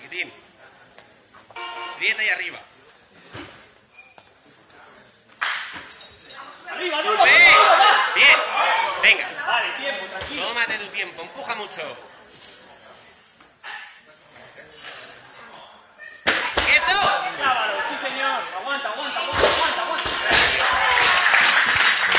chiquitín. Prieta y arriba. ¡Arriba, ¡Sube! ¡Bien! Venga. Vale, tiempo, tranquilo. Tómate tu tiempo. Empuja mucho.